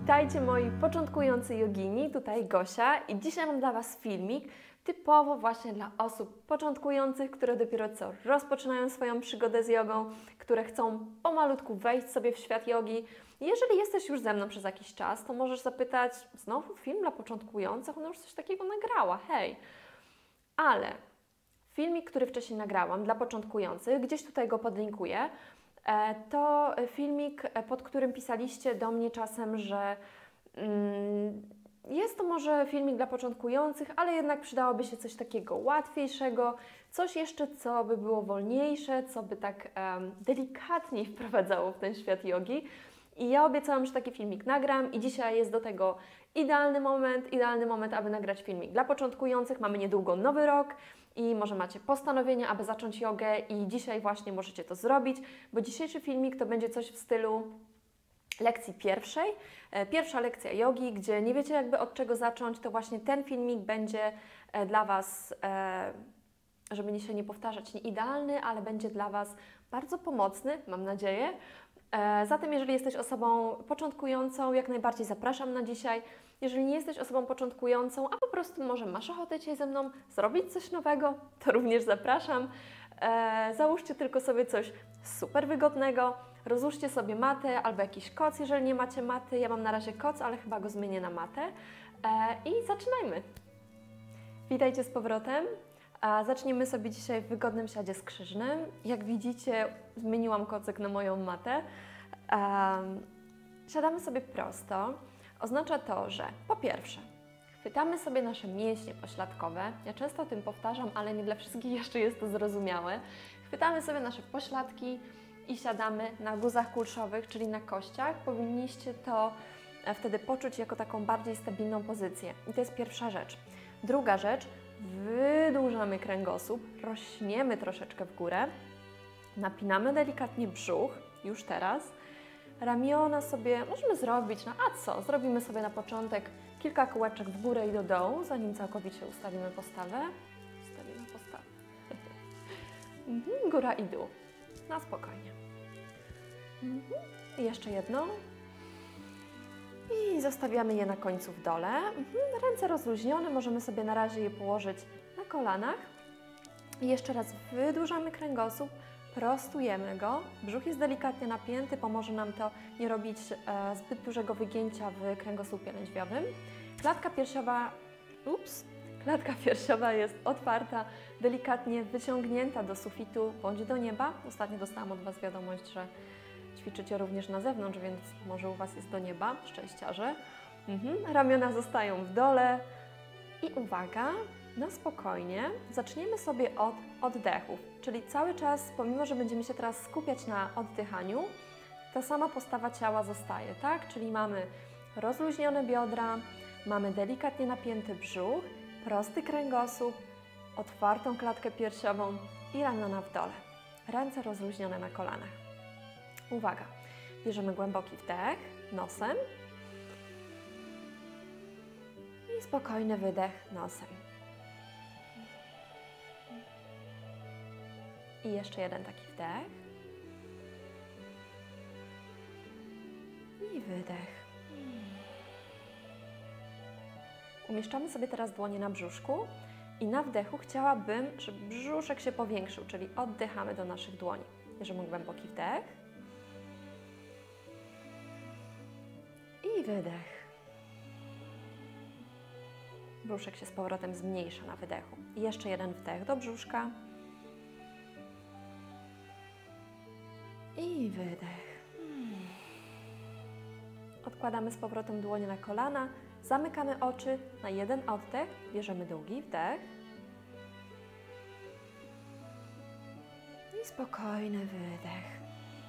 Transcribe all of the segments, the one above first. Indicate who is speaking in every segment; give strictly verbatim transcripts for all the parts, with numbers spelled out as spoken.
Speaker 1: Witajcie moi początkujący jogini, tutaj Gosia i dzisiaj mam dla Was filmik typowo właśnie dla osób początkujących, które dopiero co rozpoczynają swoją przygodę z jogą, które chcą pomalutku wejść sobie w świat jogi. Jeżeli jesteś już ze mną przez jakiś czas, to możesz zapytać, znowu film dla początkujących? Ona już coś takiego nagrała, hej! Ale filmik, który wcześniej nagrałam dla początkujących, gdzieś tutaj go podlinkuję, to filmik, pod którym pisaliście do mnie czasem, że mm, jest to może filmik dla początkujących, ale jednak przydałoby się coś takiego łatwiejszego, coś jeszcze, co by było wolniejsze, co by tak um, delikatniej wprowadzało w ten świat jogi. I ja obiecałam, że taki filmik nagram i dzisiaj jest do tego idealny moment, idealny moment, aby nagrać filmik dla początkujących. Mamy niedługo nowy rok i może macie postanowienie, aby zacząć jogę i dzisiaj właśnie możecie to zrobić, bo dzisiejszy filmik to będzie coś w stylu lekcji pierwszej. Pierwsza lekcja jogi, gdzie nie wiecie jakby od czego zacząć, to właśnie ten filmik będzie dla Was, żeby się nie powtarzać, nie idealny, ale będzie dla Was bardzo pomocny, mam nadzieję. Zatem jeżeli jesteś osobą początkującą, jak najbardziej zapraszam na dzisiaj. Jeżeli nie jesteś osobą początkującą, a po prostu może masz ochotę dzisiaj ze mną zrobić coś nowego, to również zapraszam. E, załóżcie tylko sobie coś super wygodnego, rozłóżcie sobie matę albo jakiś koc, jeżeli nie macie maty. Ja mam na razie koc, ale chyba go zmienię na matę. E, I zaczynajmy. Witajcie z powrotem. A zaczniemy sobie dzisiaj w wygodnym siadzie skrzyżnym. Jak widzicie, zmieniłam kocyk na moją matę. Um, siadamy sobie prosto. Oznacza to, że po pierwsze chwytamy sobie nasze mięśnie pośladkowe. Ja często o tym powtarzam, ale nie dla wszystkich jeszcze jest to zrozumiałe. Chwytamy sobie nasze pośladki i siadamy na guzach kulszowych, czyli na kościach. Powinniście to wtedy poczuć jako taką bardziej stabilną pozycję. I to jest pierwsza rzecz. Druga rzecz, wydłużamy kręgosłup, rośniemy troszeczkę w górę, napinamy delikatnie brzuch, już teraz. Ramiona sobie możemy zrobić, no a co? Zrobimy sobie na początek kilka kółeczek w górę i do dołu, zanim całkowicie ustawimy postawę. Ustawimy postawę. mhm, góra i dół. Na spokojnie. Mhm. I jeszcze jedno. I zostawiamy je na końcu w dole. Mhm. Ręce rozluźnione, możemy sobie na razie je położyć na kolanach. I jeszcze raz wydłużamy kręgosłup. Prostujemy go, brzuch jest delikatnie napięty, pomoże nam to nie robić e, zbyt dużego wygięcia w kręgosłupie lędźwiowym. Klatka piersiowa, ups, klatka piersiowa jest otwarta, delikatnie wyciągnięta do sufitu bądź do nieba. Ostatnio dostałam od Was wiadomość, że ćwiczycie również na zewnątrz, więc może u Was jest do nieba, szczęściarze. Mhm. Ramiona zostają w dole i uwaga, na spokojnie zaczniemy sobie od oddechów, czyli cały czas, pomimo że będziemy się teraz skupiać na oddychaniu, ta sama postawa ciała zostaje, tak? Czyli mamy rozluźnione biodra, mamy delikatnie napięty brzuch, prosty kręgosłup, otwartą klatkę piersiową i ramiona w dole. Ręce rozluźnione na kolanach. Uwaga, bierzemy głęboki wdech nosem i spokojny wydech nosem. I jeszcze jeden taki wdech. I wydech. Umieszczamy sobie teraz dłonie na brzuszku i na wdechu chciałabym, żeby brzuszek się powiększył, czyli oddychamy do naszych dłoni. Bierzemy głęboki wdech. I wydech. Brzuszek się z powrotem zmniejsza na wydechu. I jeszcze jeden wdech do brzuszka. I wydech. Odkładamy z powrotem dłonie na kolana, zamykamy oczy na jeden oddech, bierzemy długi wdech i spokojny wydech.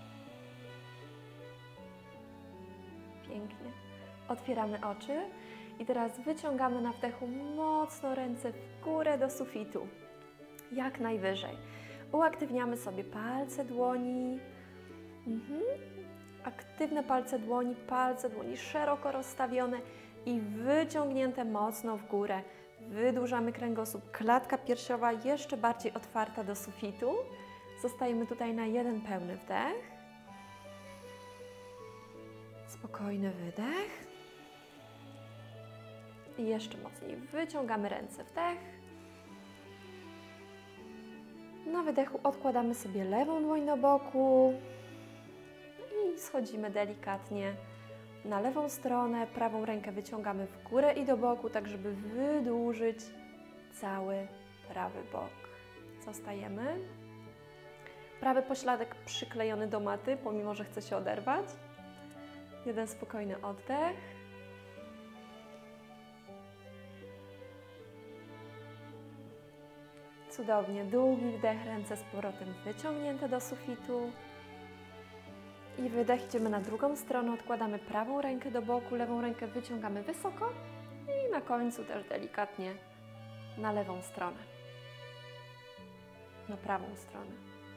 Speaker 1: Pięknie. Otwieramy oczy i teraz wyciągamy na wdechu mocno ręce w górę do sufitu, jak najwyżej. Uaktywniamy sobie palce dłoni. Mhm. Aktywne palce dłoni, palce dłoni szeroko rozstawione i wyciągnięte mocno w górę. Wydłużamy kręgosłup, klatka piersiowa jeszcze bardziej otwarta do sufitu. Zostajemy tutaj na jeden pełny wdech. Spokojny wydech. I jeszcze mocniej wyciągamy ręce, wdech. Na wydechu odkładamy sobie lewą dłoń do boku i schodzimy delikatnie na lewą stronę. Prawą rękę wyciągamy w górę i do boku, tak żeby wydłużyć cały prawy bok. Zostajemy. Prawy pośladek przyklejony do maty, pomimo że chce się oderwać. Jeden spokojny oddech. Cudownie, długi wdech, ręce z powrotem wyciągnięte do sufitu. I wydech, idziemy na drugą stronę, odkładamy prawą rękę do boku, lewą rękę wyciągamy wysoko i na końcu też delikatnie na lewą stronę, na prawą stronę.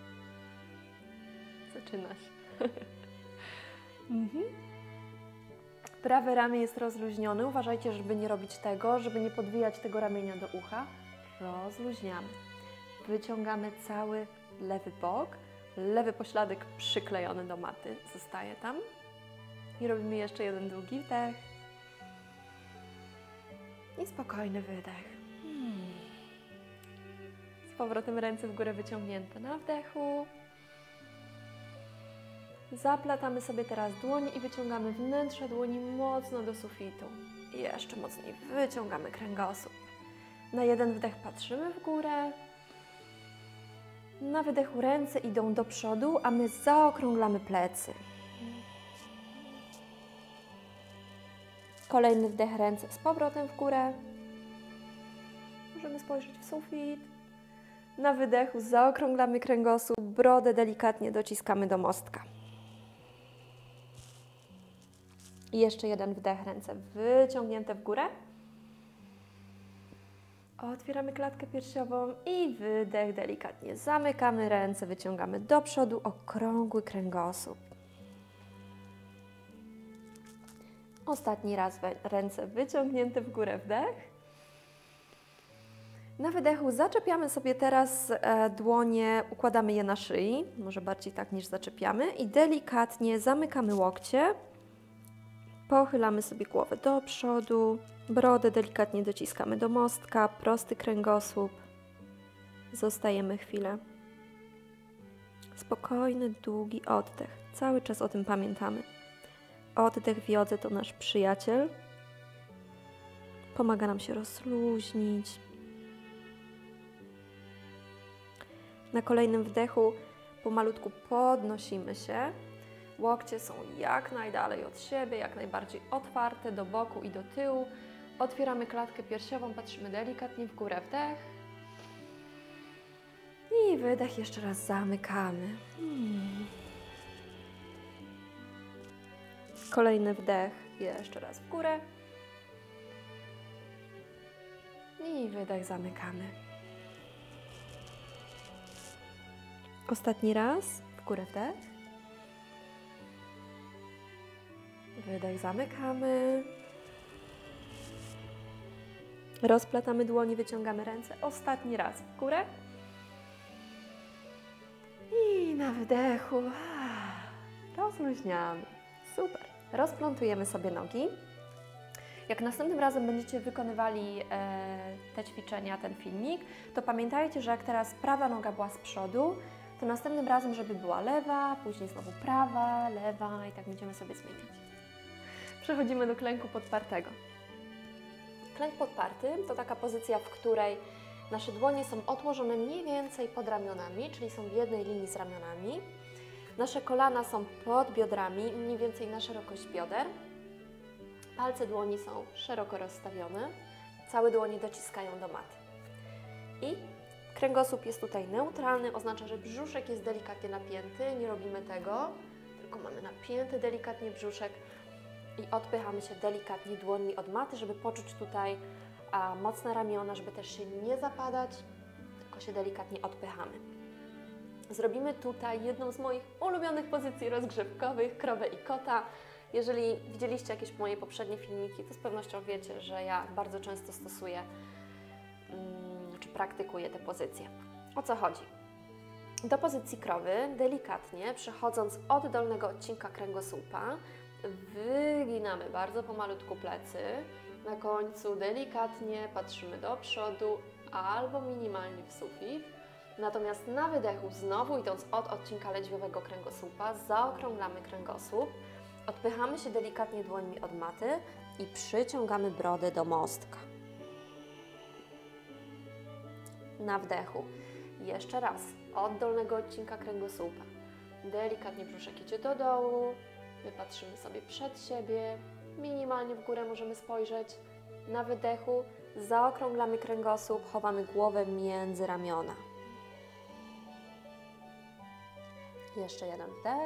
Speaker 1: Zaczyna się. mhm. Prawe ramię jest rozluźnione. Uważajcie, żeby nie robić tego, żeby nie podwijać tego ramienia do ucha. Rozluźniamy. Wyciągamy cały lewy bok. Lewy pośladek przyklejony do maty. Zostaje tam. I robimy jeszcze jeden długi wdech. I spokojny wydech. Hmm. Z powrotem ręce w górę wyciągnięte na wdechu. Zaplatamy sobie teraz dłonie i wyciągamy wnętrze dłoni mocno do sufitu. I jeszcze mocniej wyciągamy kręgosłup. Na jeden wdech patrzymy w górę. Na wydechu ręce idą do przodu, a my zaokrąglamy plecy. Kolejny wdech, ręce z powrotem w górę. Możemy spojrzeć w sufit. Na wydechu zaokrąglamy kręgosłup, brodę delikatnie dociskamy do mostka. I jeszcze jeden wdech, ręce wyciągnięte w górę. Otwieramy klatkę piersiową i wydech, delikatnie zamykamy ręce, wyciągamy do przodu, okrągły kręgosłup. Ostatni raz ręce wyciągnięte w górę, wdech. Na wydechu zaczepiamy sobie teraz e, dłonie, układamy je na szyi, może bardziej tak niż zaczepiamy i delikatnie zamykamy łokcie. Pochylamy sobie głowę do przodu, brodę delikatnie dociskamy do mostka, prosty kręgosłup. Zostajemy chwilę. Spokojny, długi oddech. Cały czas o tym pamiętamy. Oddech w jodze to nasz przyjaciel. Pomaga nam się rozluźnić. Na kolejnym wdechu pomalutku podnosimy się. Łokcie są jak najdalej od siebie, jak najbardziej otwarte do boku i do tyłu. Otwieramy klatkę piersiową, patrzymy delikatnie w górę, wdech. I wydech, jeszcze raz zamykamy. Hmm. Kolejny wdech, jeszcze raz w górę. I wydech, zamykamy. Ostatni raz, w górę, wdech. Wydech, zamykamy. Rozplatamy dłonie, wyciągamy ręce. Ostatni raz w górę. I na wdechu rozluźniamy. Super. Rozplątujemy sobie nogi. Jak następnym razem będziecie wykonywali e, te ćwiczenia, ten filmik, to pamiętajcie, że jak teraz prawa noga była z przodu, to następnym razem, żeby była lewa, później znowu prawa, lewa i tak będziemy sobie zmieniać. Przechodzimy do klęku podpartego. Klęk podparty to taka pozycja, w której nasze dłonie są odłożone mniej więcej pod ramionami, czyli są w jednej linii z ramionami. Nasze kolana są pod biodrami, mniej więcej na szerokość bioder. Palce dłoni są szeroko rozstawione, całe dłonie dociskają do maty. I kręgosłup jest tutaj neutralny, oznacza, że brzuszek jest delikatnie napięty, nie robimy tego, tylko mamy napięty delikatnie brzuszek i odpychamy się delikatnie dłońmi od maty, żeby poczuć tutaj a, mocne ramiona, żeby też się nie zapadać, tylko się delikatnie odpychamy. Zrobimy tutaj jedną z moich ulubionych pozycji rozgrzewkowych, krowę i kota. Jeżeli widzieliście jakieś moje poprzednie filmiki, to z pewnością wiecie, że ja bardzo często stosuję mm, czy praktykuję te pozycje. O co chodzi? Do pozycji krowy delikatnie, przechodząc od dolnego odcinka kręgosłupa, wyginamy bardzo pomalutku plecy, Na końcu delikatnie patrzymy do przodu albo minimalnie w sufit. Natomiast na wydechu, znowu idąc od odcinka lędźwiowego kręgosłupa, zaokrąglamy kręgosłup, odpychamy się delikatnie dłońmi od maty i przyciągamy brodę do mostka. Na wdechu, jeszcze raz, od dolnego odcinka kręgosłupa, delikatnie brzuszek idzie do dołu, my patrzymy sobie przed siebie, minimalnie w górę możemy spojrzeć. Na wydechu zaokrąglamy kręgosłup, chowamy głowę między ramiona. Jeszcze jeden wdech.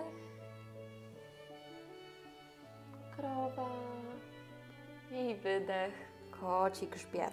Speaker 1: Krowa. I wydech. Koci grzbiet.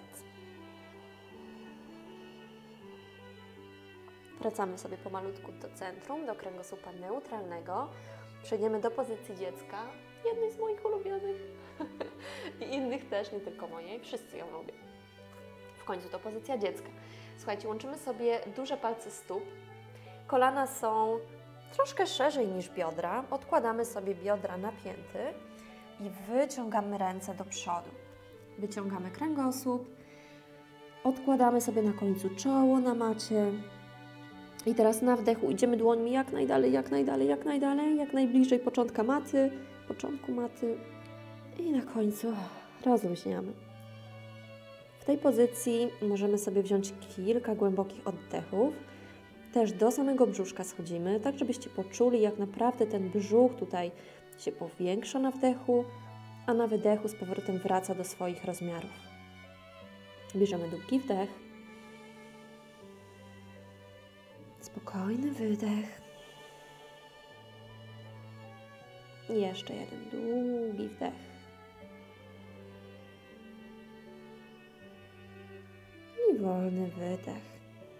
Speaker 1: Wracamy sobie pomalutku do centrum, do kręgosłupa neutralnego. Przejdziemy do pozycji dziecka. Jednej z moich ulubionych. I innych też, nie tylko mojej. Wszyscy ją lubią. W końcu to pozycja dziecka. Słuchajcie, łączymy sobie duże palce stóp. Kolana są troszkę szerzej niż biodra. Odkładamy sobie biodra na pięty i wyciągamy ręce do przodu. Wyciągamy kręgosłup. Odkładamy sobie na końcu czoło na macie. I teraz na wdechu idziemy dłońmi jak najdalej, jak najdalej, jak najdalej, jak najbliżej początka maty, początku maty i na końcu rozluźniamy. W tej pozycji możemy sobie wziąć kilka głębokich oddechów. Też do samego brzuszka schodzimy, tak żebyście poczuli, jak naprawdę ten brzuch tutaj się powiększa na wdechu, a na wydechu z powrotem wraca do swoich rozmiarów. Bierzemy długi wdech. Spokojny wydech. I jeszcze jeden długi wdech. I wolny wydech.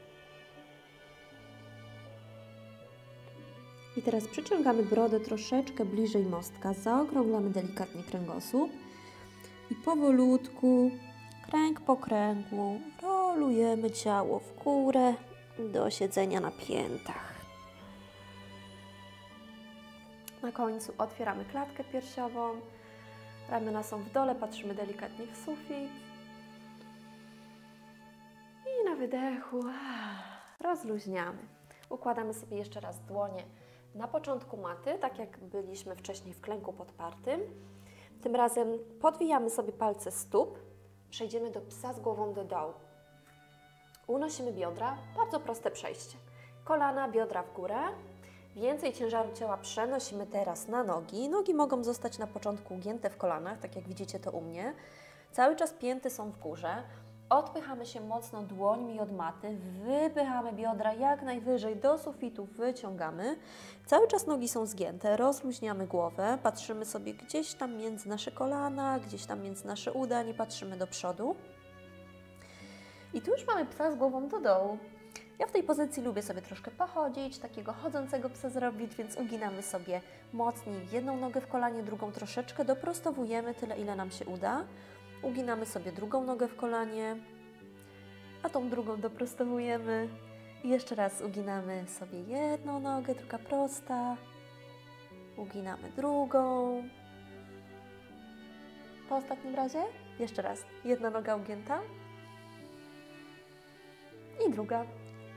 Speaker 1: I teraz przyciągamy brodę troszeczkę bliżej mostka, zaokrąglamy delikatnie kręgosłup i powolutku, kręg po kręgu, rolujemy ciało w górę do siedzenia na piętach. Na końcu otwieramy klatkę piersiową, ramiona są w dole, patrzymy delikatnie w sufit i na wydechu rozluźniamy. Układamy sobie jeszcze raz dłonie na początku maty, tak jak byliśmy wcześniej w klęku podpartym. Tym razem podwijamy sobie palce stóp, przejdziemy do psa z głową do dołu. Unosimy biodra, bardzo proste przejście. Kolana, biodra w górę. Więcej ciężaru ciała przenosimy teraz na nogi. Nogi mogą zostać na początku ugięte w kolanach, tak jak widzicie to u mnie. Cały czas pięty są w górze. Odpychamy się mocno dłońmi od maty, wypychamy biodra jak najwyżej do sufitu, wyciągamy. Cały czas nogi są zgięte, rozluźniamy głowę, patrzymy sobie gdzieś tam między nasze kolana, gdzieś tam między nasze uda, nie patrzymy do przodu. I tu już mamy psa z głową do dołu. Ja w tej pozycji lubię sobie troszkę pochodzić, takiego chodzącego psa zrobić, więc uginamy sobie mocniej jedną nogę w kolanie, drugą troszeczkę doprostowujemy, tyle ile nam się uda. Uginamy sobie drugą nogę w kolanie, a tą drugą doprostowujemy. I jeszcze raz uginamy sobie jedną nogę, druga prosta. Uginamy drugą. Po ostatnim razie jeszcze raz. Jedna noga ugięta i druga.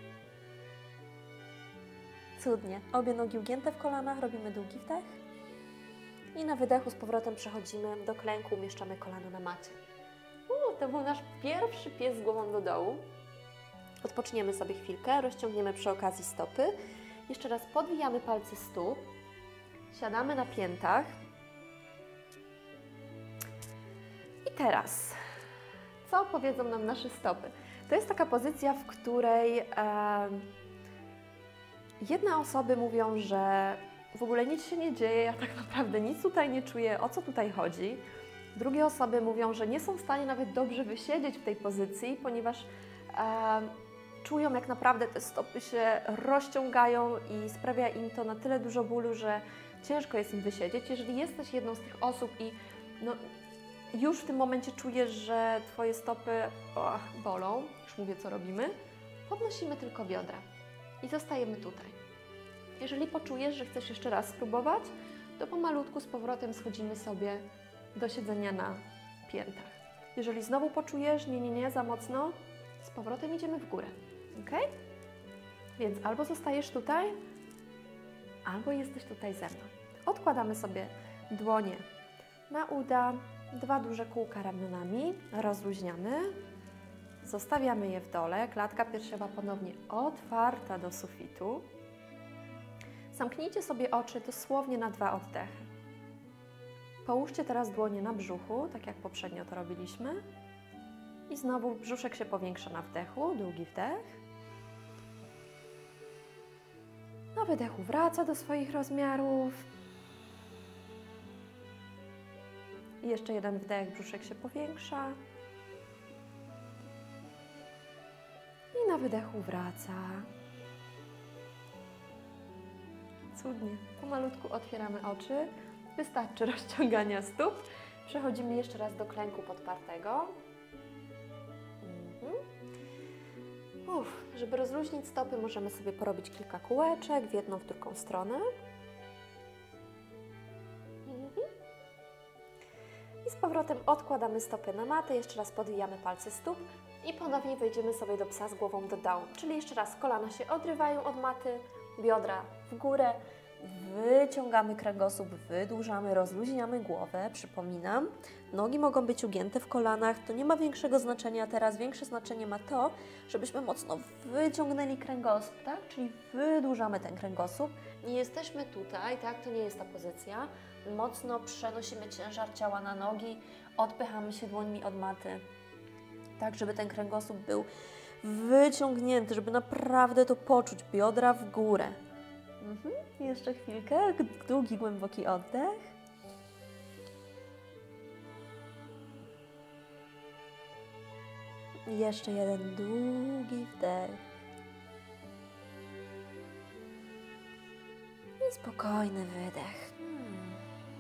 Speaker 1: Cudnie. Obie nogi ugięte w kolanach, robimy długi wdech. I na wydechu z powrotem przechodzimy do klęku, umieszczamy kolano na macie. Uu, to był nasz pierwszy pies z głową do dołu. Odpoczniemy sobie chwilkę, rozciągniemy przy okazji stopy. Jeszcze raz podwijamy palce stóp, siadamy na piętach. I teraz, co powiedzą nam nasze stopy? To jest taka pozycja, w której e, jedne osoby mówią, że w ogóle nic się nie dzieje, ja tak naprawdę nic tutaj nie czuję, o co tutaj chodzi. Drugie osoby mówią, że nie są w stanie nawet dobrze wysiedzieć w tej pozycji, ponieważ e, czują, jak naprawdę te stopy się rozciągają i sprawia im to na tyle dużo bólu, że ciężko jest im wysiedzieć. Jeżeli jesteś jedną z tych osób i no, już w tym momencie czujesz, że Twoje stopy oh, bolą, już mówię, co robimy, podnosimy tylko biodra i zostajemy tutaj. Jeżeli poczujesz, że chcesz jeszcze raz spróbować, to pomalutku z powrotem schodzimy sobie do siedzenia na piętach. Jeżeli znowu poczujesz, nie, nie, nie, za mocno, z powrotem idziemy w górę, ok? Więc albo zostajesz tutaj, albo jesteś tutaj ze mną. Odkładamy sobie dłonie na uda, dwa duże kółka ramionami, rozluźniamy, zostawiamy je w dole, klatka piersiowa ponownie otwarta do sufitu. Zamknijcie sobie oczy dosłownie na dwa oddechy. Połóżcie teraz dłonie na brzuchu, tak jak poprzednio to robiliśmy. I znowu brzuszek się powiększa na wdechu, długi wdech. Na wydechu wraca do swoich rozmiarów. I jeszcze jeden wdech, brzuszek się powiększa. I na wydechu wraca. Cudnie. Pomalutku otwieramy oczy. Wystarczy rozciągania stóp. Przechodzimy jeszcze raz do klęku podpartego. Mhm. Uff, żeby rozluźnić stopy, możemy sobie porobić kilka kółeczek w jedną, w drugą stronę. Mhm. I z powrotem odkładamy stopy na matę, jeszcze raz podwijamy palce stóp i ponownie wejdziemy sobie do psa z głową do dołu. Czyli jeszcze raz kolana się odrywają od maty, biodra w górę, wyciągamy kręgosłup, wydłużamy, rozluźniamy głowę, przypominam. Nogi mogą być ugięte w kolanach, to nie ma większego znaczenia teraz. Większe znaczenie ma to, żebyśmy mocno wyciągnęli kręgosłup, tak? Czyli wydłużamy ten kręgosłup. Nie jesteśmy tutaj, tak? To nie jest ta pozycja. Mocno przenosimy ciężar ciała na nogi, odpychamy się dłońmi od maty, tak żeby ten kręgosłup był wyciągnięty, żeby naprawdę to poczuć, biodra w górę. Mhm. Jeszcze chwilkę, długi, głęboki oddech. Jeszcze jeden długi wdech. I spokojny wydech. Hmm.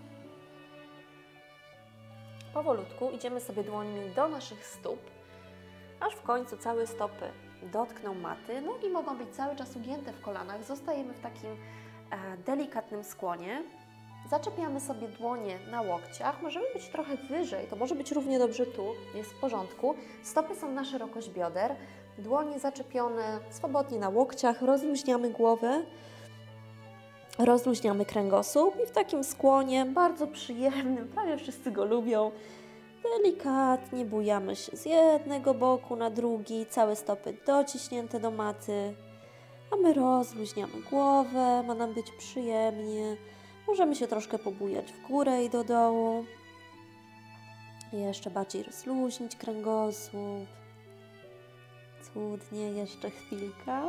Speaker 1: Powolutku idziemy sobie dłońmi do naszych stóp, aż w końcu całe stopy dotkną maty. Nogi mogą być cały czas ugięte w kolanach. Zostajemy w takim e, delikatnym skłonie. Zaczepiamy sobie dłonie na łokciach. Możemy być trochę wyżej. To może być równie dobrze tu. Jest w porządku. Stopy są na szerokość bioder. Dłonie zaczepione swobodnie na łokciach. Rozluźniamy głowę. Rozluźniamy kręgosłup i w takim skłonie bardzo przyjemnym, prawie wszyscy go lubią, delikatnie bujamy się z jednego boku na drugi, całe stopy dociśnięte do maty, a my rozluźniamy głowę, ma nam być przyjemnie, możemy się troszkę pobujać w górę i do dołu, jeszcze bardziej rozluźnić kręgosłup, cudnie, jeszcze chwilka.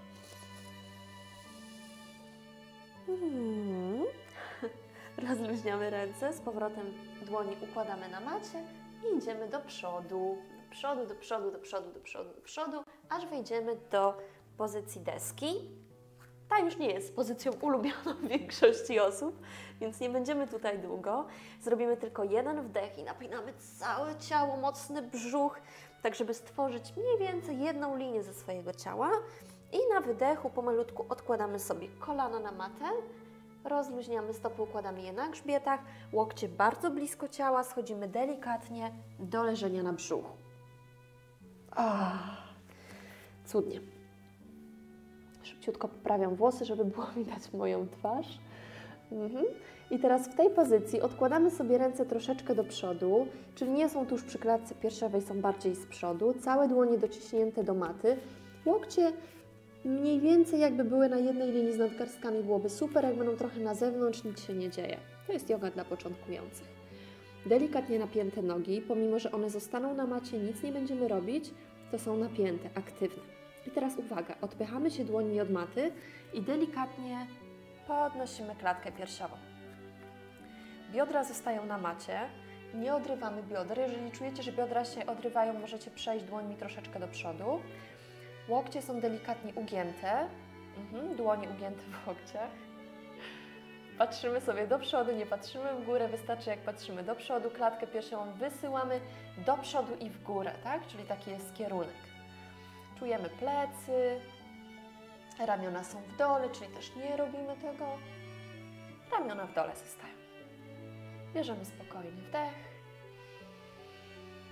Speaker 1: Hmm. Rozluźniamy ręce, z powrotem dłoni układamy na macie i idziemy do przodu, do przodu, do przodu, do przodu, do przodu, do przodu, aż wejdziemy do pozycji deski. Ta już nie jest pozycją ulubioną większości osób, więc nie będziemy tutaj długo. Zrobimy tylko jeden wdech i napinamy całe ciało, mocny brzuch, tak żeby stworzyć mniej więcej jedną linię ze swojego ciała. I na wydechu pomalutku odkładamy sobie kolana na matę, rozluźniamy stopy, układamy je na grzbietach, łokcie bardzo blisko ciała, schodzimy delikatnie do leżenia na brzuchu. Oh, cudnie. Szybciutko poprawiam włosy, żeby było widać moją twarz. Mhm. I teraz w tej pozycji odkładamy sobie ręce troszeczkę do przodu, czyli nie są tuż przy klatce piersiowej, są bardziej z przodu, całe dłonie dociśnięte do maty, łokcie mniej więcej jakby były na jednej linii z nadgarstkami, byłoby super, jak będą trochę na zewnątrz, nic się nie dzieje. To jest joga dla początkujących. Delikatnie napięte nogi, pomimo że one zostaną na macie, nic nie będziemy robić, to są napięte, aktywne. I teraz uwaga, odpychamy się dłońmi od maty i delikatnie podnosimy klatkę piersiową. Biodra zostają na macie, nie odrywamy bioder. Jeżeli czujecie, że biodra się odrywają, możecie przejść dłońmi troszeczkę do przodu. Łokcie są delikatnie ugięte, mhm, dłonie ugięte w łokciach. Patrzymy sobie do przodu, nie patrzymy w górę, wystarczy jak patrzymy do przodu, klatkę piersiową wysyłamy do przodu i w górę, tak? Czyli taki jest kierunek. Czujemy plecy, ramiona są w dole, czyli też nie robimy tego. Ramiona w dole zostają. Bierzemy spokojny wdech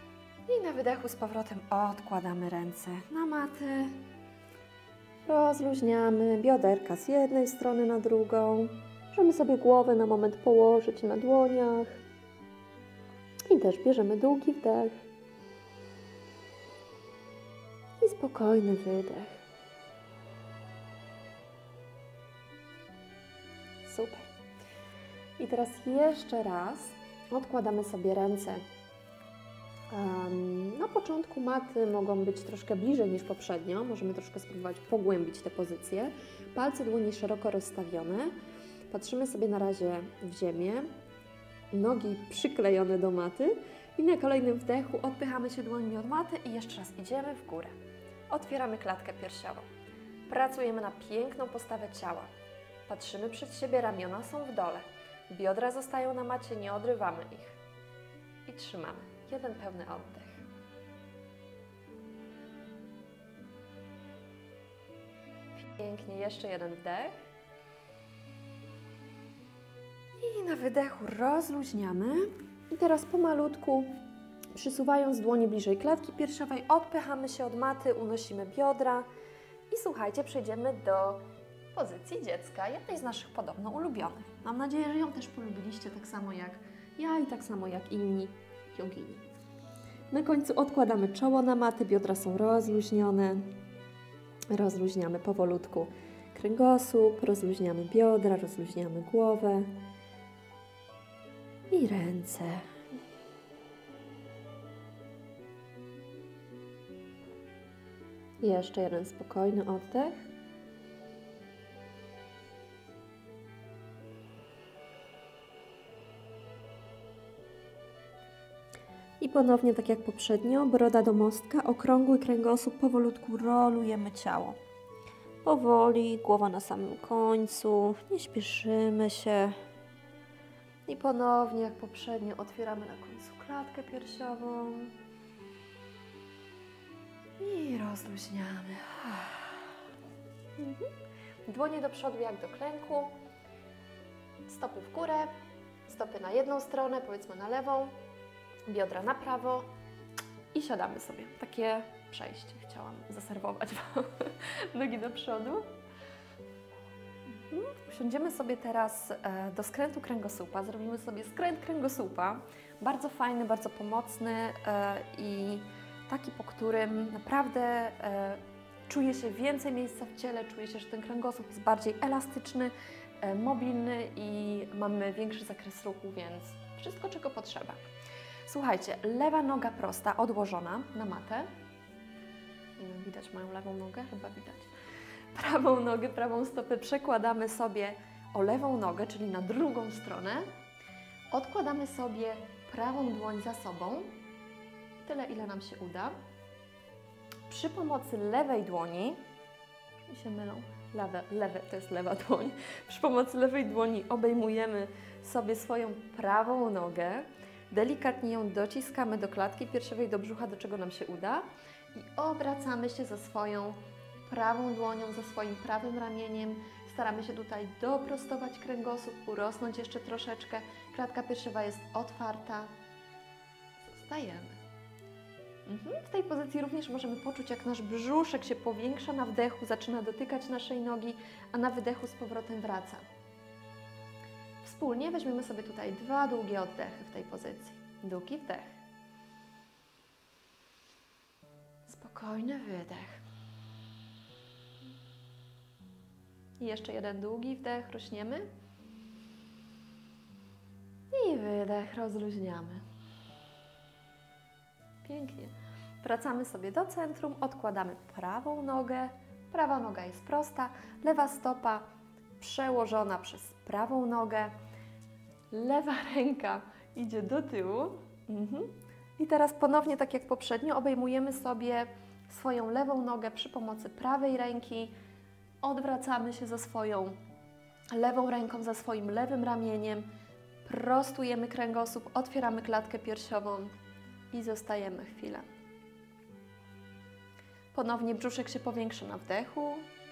Speaker 1: I na wydechu z powrotem odkładamy ręce na matę. Rozluźniamy bioderka z jednej strony na drugą. Możemy sobie głowę na moment położyć na dłoniach. I też bierzemy długi wdech. I spokojny wydech. Super. I teraz jeszcze raz odkładamy sobie ręce. Um, na początku maty mogą być troszkę bliżej niż poprzednio. Możemy troszkę spróbować pogłębić te pozycje. Palce dłoni szeroko rozstawione. Patrzymy sobie na razie w ziemię. Nogi przyklejone do maty. I na kolejnym wdechu odpychamy się dłońmi od maty i jeszcze raz idziemy w górę. Otwieramy klatkę piersiową. Pracujemy na piękną postawę ciała. Patrzymy przed siebie, ramiona są w dole. Biodra zostają na macie, nie odrywamy ich. I trzymamy. Jeden pełny oddech. Pięknie, jeszcze jeden wdech. I na wydechu rozluźniamy. I teraz pomalutku, przysuwając dłonie bliżej klatki piersiowej, odpychamy się od maty, unosimy biodra. I słuchajcie, przejdziemy do pozycji dziecka, jednej z naszych podobno ulubionych. Mam nadzieję, że ją też polubiliście tak samo jak ja i tak samo jak inni jogini. Na końcu odkładamy czoło na matę, biodra są rozluźnione. Rozluźniamy powolutku kręgosłup, rozluźniamy biodra, rozluźniamy głowę i ręce. I jeszcze jeden spokojny oddech. I ponownie, tak jak poprzednio, broda do mostka, okrągły kręgosłup, powolutku rolujemy ciało. Powoli, głowa na samym końcu, nie śpieszymy się. I ponownie, jak poprzednio, otwieramy na końcu klatkę piersiową. I rozluźniamy. Mhm. Dłonie do przodu jak do klęku. Stopy w górę, stopy na jedną stronę, powiedzmy na lewą. Biodra na prawo i siadamy sobie. Takie przejście chciałam zaserwować Wam. Nogi do przodu. Mhm. Usiądziemy sobie teraz do skrętu kręgosłupa. Zrobimy sobie skręt kręgosłupa. Bardzo fajny, bardzo pomocny i taki, po którym naprawdę czuje się więcej miejsca w ciele, czuje się, że ten kręgosłup jest bardziej elastyczny, mobilny i mamy większy zakres ruchu, więc wszystko, czego potrzeba. Słuchajcie, lewa noga prosta, odłożona na matę. Nie wiem, widać moją lewą nogę? Chyba widać. Prawą nogę, prawą stopę przekładamy sobie o lewą nogę, czyli na drugą stronę. Odkładamy sobie prawą dłoń za sobą. Tyle, ile nam się uda. Przy pomocy lewej dłoni, mi się mylą, lewe, lewe to jest lewa dłoń. Przy pomocy lewej dłoni obejmujemy sobie swoją prawą nogę. Delikatnie ją dociskamy do klatki piersiowej, do brzucha, do czego nam się uda i obracamy się ze swoją prawą dłonią, ze swoim prawym ramieniem. Staramy się tutaj doprostować kręgosłup, urosnąć jeszcze troszeczkę. Klatka piersiowa jest otwarta. Zostajemy. Mhm. W tej pozycji również możemy poczuć, jak nasz brzuszek się powiększa na wdechu, zaczyna dotykać naszej nogi, a na wydechu z powrotem wraca. Wspólnie weźmiemy sobie tutaj dwa długie oddechy w tej pozycji. Długi wdech. Spokojny wydech. I jeszcze jeden długi wdech, rośniemy. I wydech, rozluźniamy. Pięknie. Wracamy sobie do centrum, odkładamy prawą nogę. Prawa noga jest prosta, lewa stopa przełożona przez prawą nogę. Lewa ręka idzie do tyłu. Mhm. I teraz ponownie, tak jak poprzednio, obejmujemy sobie swoją lewą nogę przy pomocy prawej ręki. Odwracamy się za swoją lewą ręką, za swoim lewym ramieniem. Prostujemy kręgosłup, otwieramy klatkę piersiową i zostajemy chwilę. Ponownie brzuszek się powiększa na wdechu.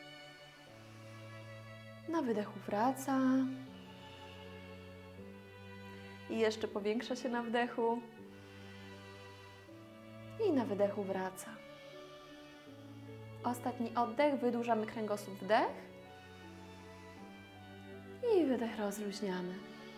Speaker 1: Na wydechu wraca. I jeszcze powiększa się na wdechu. na wydechu wraca. Ostatni oddech, wydłużamy kręgosłup, wdech i wydech, rozluźniamy.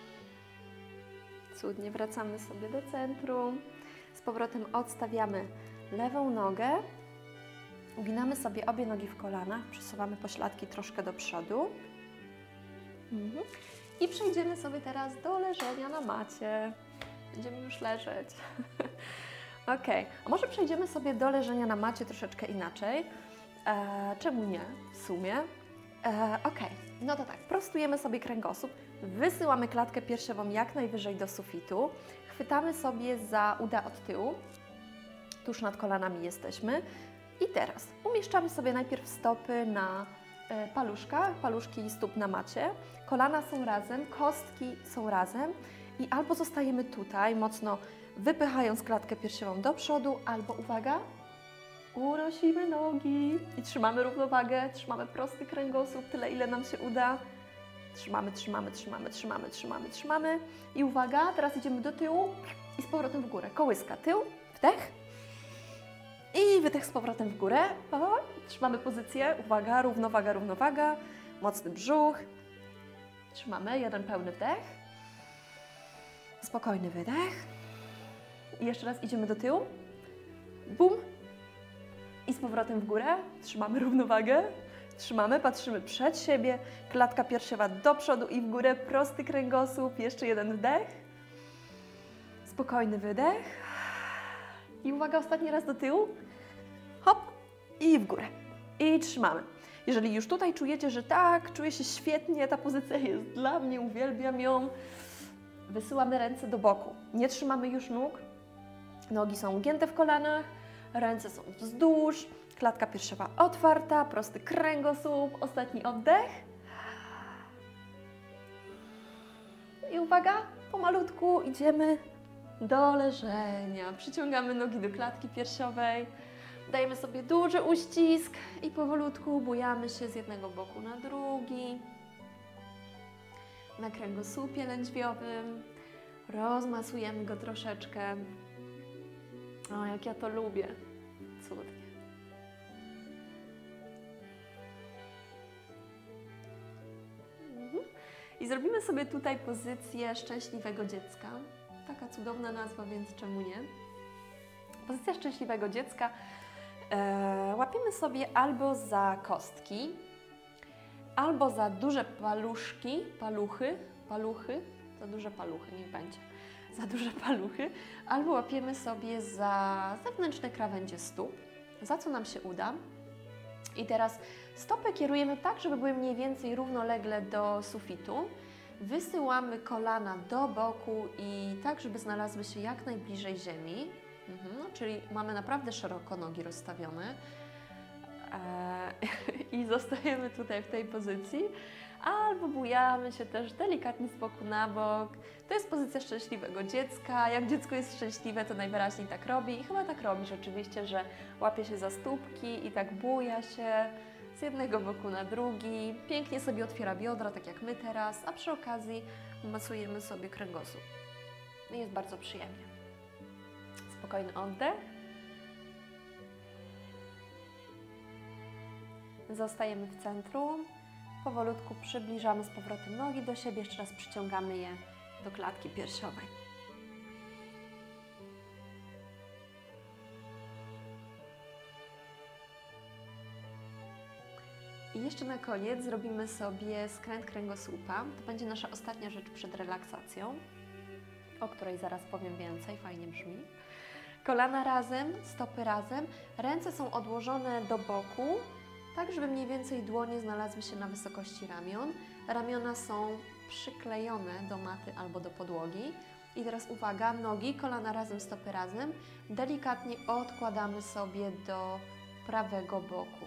Speaker 1: Cudnie, wracamy sobie do centrum. Z powrotem odstawiamy lewą nogę, uginamy sobie obie nogi w kolanach, przesuwamy pośladki troszkę do przodu. Mhm. I przejdziemy sobie teraz do leżenia na macie. Będziemy już leżeć. Ok, a może przejdziemy sobie do leżenia na macie troszeczkę inaczej. E, czemu nie, w sumie? E, ok, no to tak, prostujemy sobie kręgosłup, wysyłamy klatkę piersiową jak najwyżej do sufitu, chwytamy sobie za uda od tyłu, tuż nad kolanami jesteśmy i teraz umieszczamy sobie najpierw stopy na e, paluszkach, paluszki stóp na macie, kolana są razem, kostki są razem i albo zostajemy tutaj, mocno wypychając klatkę piersiową do przodu, albo uwaga, unosimy nogi i trzymamy równowagę, trzymamy prosty kręgosłup, tyle ile nam się uda. Trzymamy, trzymamy, trzymamy, trzymamy, trzymamy, trzymamy. I uwaga, teraz idziemy do tyłu i z powrotem w górę. Kołyska, tył, wdech i wydech z powrotem w górę. O, trzymamy pozycję, uwaga, równowaga, równowaga, mocny brzuch. Trzymamy, jeden pełny wdech, spokojny wydech. I jeszcze raz idziemy do tyłu. Bum. I z powrotem w górę. Trzymamy równowagę. Trzymamy, patrzymy przed siebie. Klatka piersiowa do przodu i w górę. Prosty kręgosłup. Jeszcze jeden wdech. Spokojny wydech. I uwaga, ostatni raz do tyłu. Hop. I w górę. I trzymamy. Jeżeli już tutaj czujecie, że tak, czuję się świetnie, ta pozycja jest dla mnie, uwielbiam ją, wysyłamy ręce do boku. Nie trzymamy już nóg. Nogi są ugięte w kolanach, ręce są wzdłuż, klatka piersiowa otwarta, prosty kręgosłup, ostatni oddech. I uwaga, pomalutku idziemy do leżenia. Przyciągamy nogi do klatki piersiowej, dajemy sobie duży uścisk i powolutku bujamy się z jednego boku na drugi. Na kręgosłupie lędźwiowym rozmasujemy go troszeczkę. O, jak ja to lubię. Cudnie. Mhm. I zrobimy sobie tutaj pozycję szczęśliwego dziecka. Taka cudowna nazwa, więc czemu nie? Pozycja szczęśliwego dziecka. E, łapiemy sobie albo za kostki, albo za duże paluszki, paluchy, paluchy, za duże paluchy, niech będzie. Za duże paluchy, albo łapiemy sobie za zewnętrzne krawędzie stóp, za co nam się uda. I teraz stopy kierujemy tak, żeby były mniej więcej równolegle do sufitu. Wysyłamy kolana do boku i tak, żeby znalazły się jak najbliżej ziemi. Mhm, czyli mamy naprawdę szeroko nogi rozstawione. Eee, I zostajemy tutaj w tej pozycji. Albo bujamy się też delikatnie z boku na bok. To jest pozycja szczęśliwego dziecka. Jak dziecko jest szczęśliwe, to najwyraźniej tak robi. I chyba tak robi rzeczywiście, że łapie się za stópki i tak buja się z jednego boku na drugi. Pięknie sobie otwiera biodra, tak jak my teraz, a przy okazji masujemy sobie kręgosłup. I jest bardzo przyjemnie. Spokojny oddech. Zostajemy w centrum. Powolutku przybliżamy z powrotem nogi do siebie, jeszcze raz przyciągamy je do klatki piersiowej. I jeszcze na koniec zrobimy sobie skręt kręgosłupa. To będzie nasza ostatnia rzecz przed relaksacją, o której zaraz powiem więcej, fajnie brzmi. Kolana razem, stopy razem, ręce są odłożone do boku, tak żeby mniej więcej dłonie znalazły się na wysokości ramion. Ramiona są przyklejone do maty albo do podłogi. I teraz uwaga, nogi, kolana razem, stopy razem. Delikatnie odkładamy sobie do prawego boku.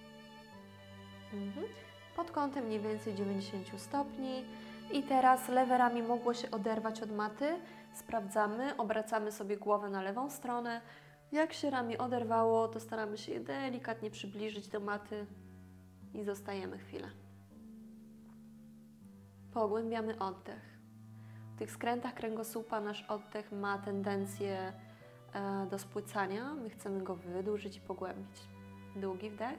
Speaker 1: Mhm. Pod kątem mniej więcej dziewięćdziesiąt stopni. I teraz lewe ramię mogło się oderwać od maty. Sprawdzamy, obracamy sobie głowę na lewą stronę. Jak się ramię oderwało, to staramy się je delikatnie przybliżyć do maty i zostajemy chwilę. Pogłębiamy oddech. W tych skrętach kręgosłupa nasz oddech ma tendencję e, do spłycania. My chcemy go wydłużyć i pogłębić. Długi wdech.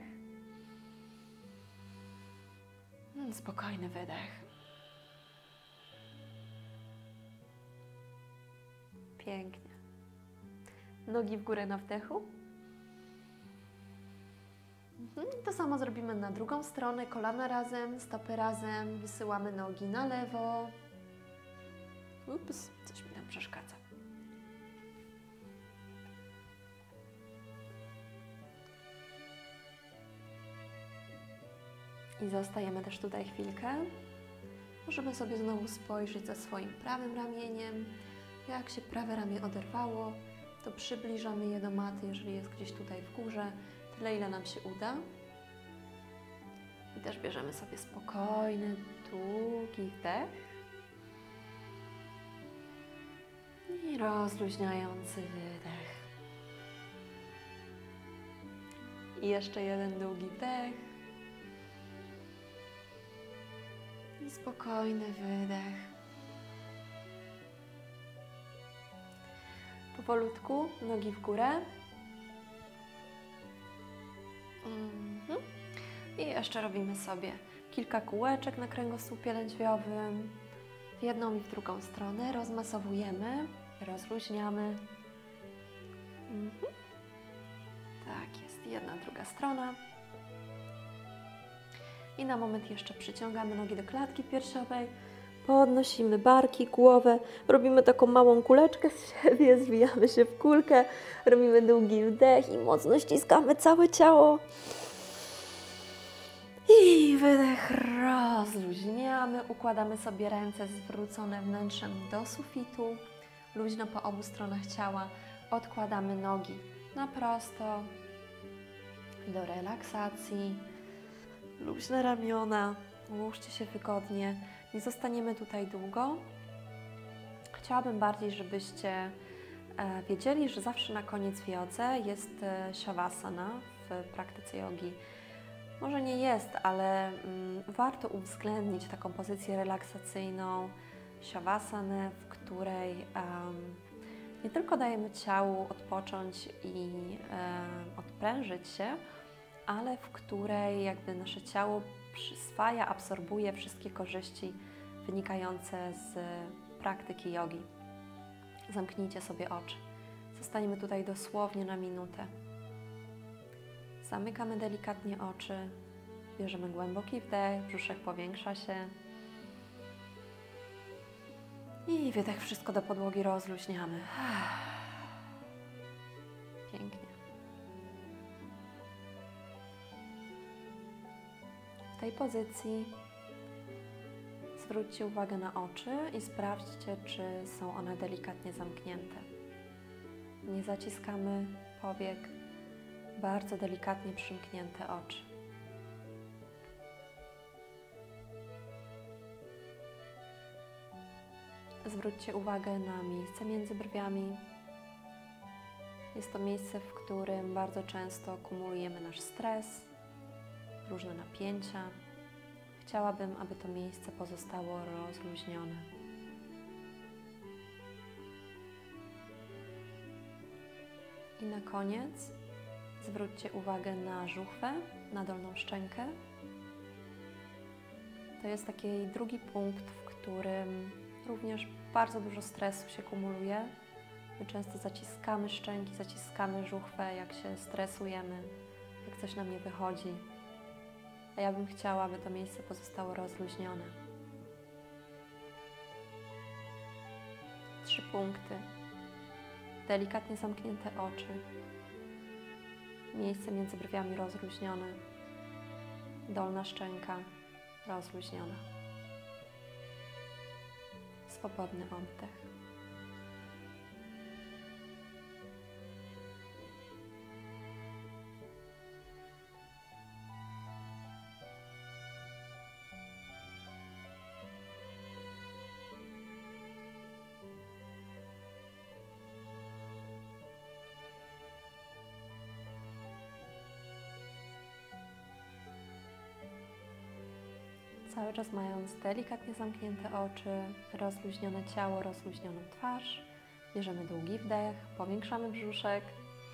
Speaker 1: Mm, spokojny wydech. Pięknie. Nogi w górę na wdechu. Mhm. To samo zrobimy na drugą stronę. Kolana razem, stopy razem. Wysyłamy nogi na lewo. Ups, coś mi tam przeszkadza. I zostajemy też tutaj chwilkę. Możemy sobie znowu spojrzeć za swoim prawym ramieniem. Jak się prawe ramię oderwało, to przybliżamy je do maty, jeżeli jest gdzieś tutaj w górze, tyle ile nam się uda. I też bierzemy sobie spokojny, długi wdech. I rozluźniający wydech. I jeszcze jeden długi wdech. I spokojny wydech. Powolutku, nogi w górę. Mhm. I jeszcze robimy sobie kilka kółeczek na kręgosłupie lędźwiowym. W jedną i w drugą stronę. Rozmasowujemy, rozluźniamy. Mhm. Tak jest, jedna, druga strona. I na moment jeszcze przyciągamy nogi do klatki piersiowej. Podnosimy barki, głowę, robimy taką małą kuleczkę z siebie, zwijamy się w kulkę, robimy długi wdech i mocno ściskamy całe ciało. I wydech, rozluźniamy, układamy sobie ręce zwrócone wnętrzem do sufitu, luźno po obu stronach ciała, odkładamy nogi na prosto, do relaksacji, luźne ramiona, ułóżcie się wygodnie. Nie zostaniemy tutaj długo. Chciałabym bardziej, żebyście e, wiedzieli, że zawsze na koniec w jodze jest e, shavasana w praktyce jogi. Może nie jest, ale mm, warto uwzględnić taką pozycję relaksacyjną, shavasanę, w której um, nie tylko dajemy ciału odpocząć i um, odprężyć się, ale w której jakby nasze ciało przyswaja, absorbuje wszystkie korzyści wynikające z praktyki jogi. Zamknijcie sobie oczy. Zostaniemy tutaj dosłownie na minutę. Zamykamy delikatnie oczy. Bierzemy głęboki wdech, brzuszek powiększa się. I wydech, wszystko do podłogi rozluźniamy. Pięknie. W tej pozycji zwróćcie uwagę na oczy i sprawdźcie, czy są one delikatnie zamknięte. Nie zaciskamy powiek, bardzo delikatnie przymknięte oczy. Zwróćcie uwagę na miejsce między brwiami. Jest to miejsce, w którym bardzo często kumulujemy nasz stres, różne napięcia. Chciałabym, aby to miejsce pozostało rozluźnione. I na koniec zwróćcie uwagę na żuchwę, na dolną szczękę. To jest taki drugi punkt, w którym również bardzo dużo stresu się kumuluje. My często zaciskamy szczęki, zaciskamy żuchwę, jak się stresujemy, jak coś nam nie wychodzi. A ja bym chciała, aby to miejsce pozostało rozluźnione. Trzy punkty. Delikatnie zamknięte oczy. Miejsce między brwiami rozluźnione. Dolna szczęka rozluźniona. Swobodny oddech. Cały czas mając delikatnie zamknięte oczy, rozluźnione ciało, rozluźnioną twarz, Bierzemy długi wdech, powiększamy brzuszek.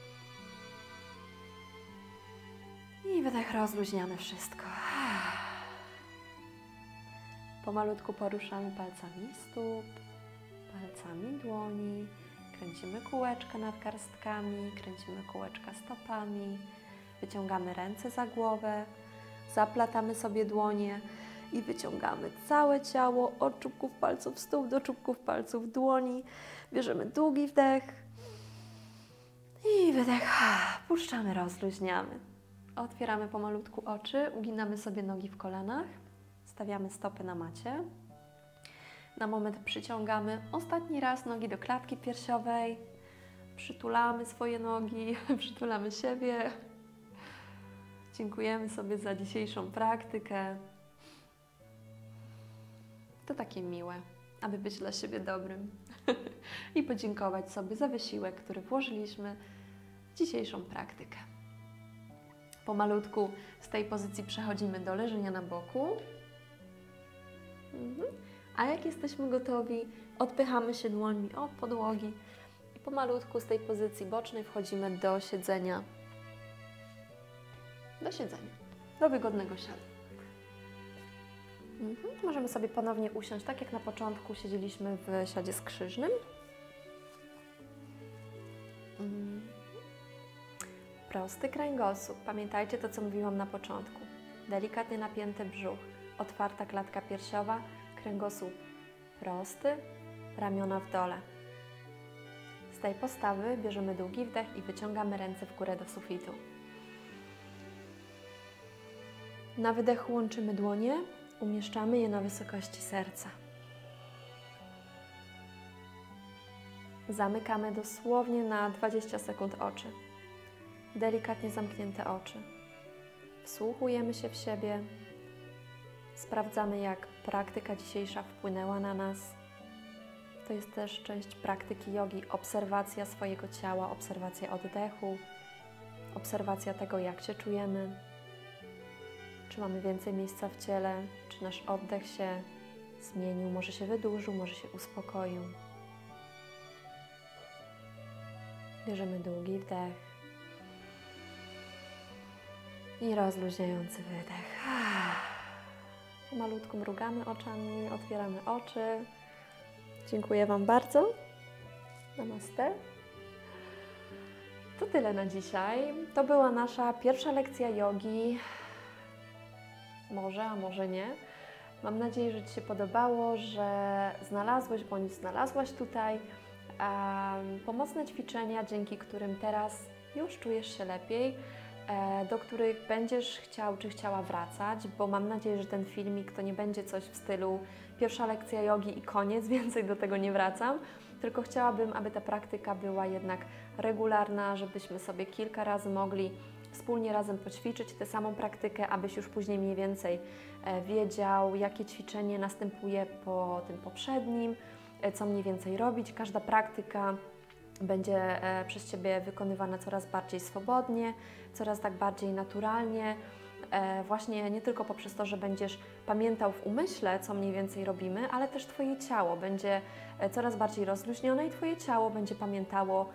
Speaker 1: I wydech, rozluźniamy wszystko. Pomalutku poruszamy palcami stóp, palcami dłoni. Kręcimy kółeczka nadgarstkami, kręcimy kółeczka stopami. Wyciągamy ręce za głowę, zaplatamy sobie dłonie i wyciągamy całe ciało od czubków palców stóp do czubków palców dłoni. Bierzemy długi wdech i wydech. Puszczamy, rozluźniamy. Otwieramy pomalutku oczy, uginamy sobie nogi w kolanach, stawiamy stopy na macie. Na moment przyciągamy ostatni raz nogi do klatki piersiowej. Przytulamy swoje nogi, przytulamy siebie. Dziękujemy sobie za dzisiejszą praktykę. To takie miłe, aby być dla siebie dobrym i podziękować sobie za wysiłek, który włożyliśmy w dzisiejszą praktykę. Pomalutku z tej pozycji przechodzimy do leżenia na boku. Mhm. A jak jesteśmy gotowi, odpychamy się dłońmi od podłogi i pomalutku z tej pozycji bocznej wchodzimy do siedzenia. Do siedzenia, do wygodnego siadu. Mhm. Możemy sobie ponownie usiąść, tak jak na początku siedzieliśmy w siadzie skrzyżnym. Mhm. Prosty kręgosłup. Pamiętajcie to, co mówiłam na początku. Delikatnie napięty brzuch, otwarta klatka piersiowa, kręgosłup prosty, ramiona w dole. Z tej postawy bierzemy długi wdech i wyciągamy ręce w górę do sufitu. Na wydechu łączymy dłonie, umieszczamy je na wysokości serca. Zamykamy dosłownie na dwadzieścia sekund oczy. Delikatnie zamknięte oczy. Wsłuchujemy się w siebie. Sprawdzamy, jak praktyka dzisiejsza wpłynęła na nas. To jest też część praktyki jogi, obserwacja swojego ciała, obserwacja oddechu, obserwacja tego, jak się czujemy. Czy mamy więcej miejsca w ciele, czy nasz oddech się zmienił, może się wydłużył, może się uspokoił. Bierzemy długi wdech i rozluźniający wydech. Pomalutku mrugamy oczami, otwieramy oczy. Dziękuję Wam bardzo. Namaste. To tyle na dzisiaj. To była nasza pierwsza lekcja jogi. Może, a może nie. Mam nadzieję, że Ci się podobało, że znalazłeś bądź znalazłaś tutaj um, pomocne ćwiczenia, dzięki którym teraz już czujesz się lepiej, e, do których będziesz chciał czy chciała wracać, bo mam nadzieję, że ten filmik to nie będzie coś w stylu pierwsza lekcja jogi i koniec, więcej do tego nie wracam, tylko chciałabym, aby ta praktyka była jednak regularna, żebyśmy sobie kilka razy mogli wspólnie razem poćwiczyć tę samą praktykę, abyś już później mniej więcej wiedział, jakie ćwiczenie następuje po tym poprzednim, co mniej więcej robić. Każda praktyka będzie przez Ciebie wykonywana coraz bardziej swobodnie, coraz tak bardziej naturalnie, właśnie nie tylko poprzez to, że będziesz pamiętał w umyśle, co mniej więcej robimy, ale też Twoje ciało będzie coraz bardziej rozluźnione i Twoje ciało będzie pamiętało,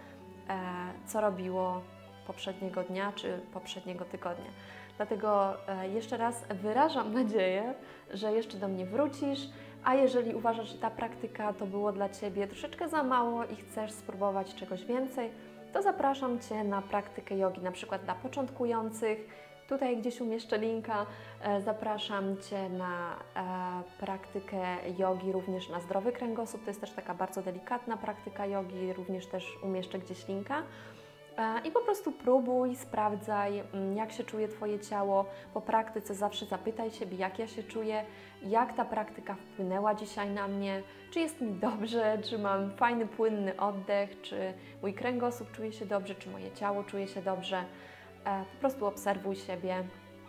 Speaker 1: co robiło poprzedniego dnia czy poprzedniego tygodnia. Dlatego jeszcze raz wyrażam nadzieję, że jeszcze do mnie wrócisz, a jeżeli uważasz, że ta praktyka to było dla Ciebie troszeczkę za mało i chcesz spróbować czegoś więcej, to zapraszam Cię na praktykę jogi, na przykład dla początkujących. Tutaj gdzieś umieszczę linka. Zapraszam Cię na praktykę jogi również na zdrowy kręgosłup. To jest też taka bardzo delikatna praktyka jogi, również też umieszczę gdzieś linka. I po prostu próbuj, sprawdzaj, jak się czuje Twoje ciało. Po praktyce zawsze zapytaj siebie, jak ja się czuję, jak ta praktyka wpłynęła dzisiaj na mnie, czy jest mi dobrze, czy mam fajny, płynny oddech, czy mój kręgosłup czuje się dobrze, czy moje ciało czuje się dobrze. Po prostu obserwuj siebie.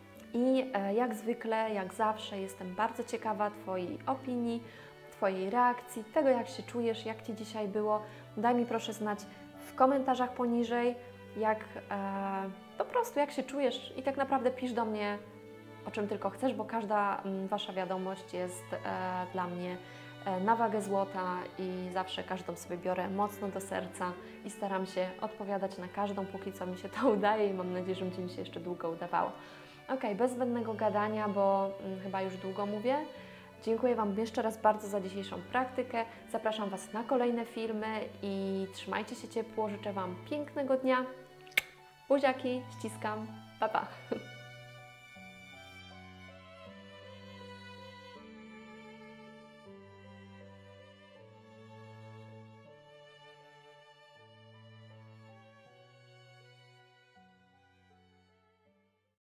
Speaker 1: I jak zwykle, jak zawsze, jestem bardzo ciekawa Twojej opinii, Twojej reakcji, tego, jak się czujesz, jak Ci dzisiaj było. Daj mi proszę znać w komentarzach poniżej, jak e, po prostu jak się czujesz i tak naprawdę pisz do mnie, o czym tylko chcesz, bo każda m, Wasza wiadomość jest e, dla mnie na wagę złota i zawsze każdą sobie biorę mocno do serca i staram się odpowiadać na każdą, póki co mi się to udaje i mam nadzieję, że będzie mi się jeszcze długo udawało. Ok, bez zbędnego gadania, bo hmm, chyba już długo mówię. Dziękuję Wam jeszcze raz bardzo za dzisiejszą praktykę. Zapraszam Was na kolejne filmy i trzymajcie się ciepło. Życzę Wam pięknego dnia. Buziaki, ściskam. Pa, pa.